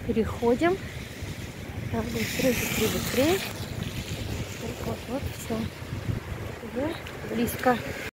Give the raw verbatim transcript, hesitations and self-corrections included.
переходим. Так, быстрее, быстрее, быстрее. Вот, вот, все. Уже близко.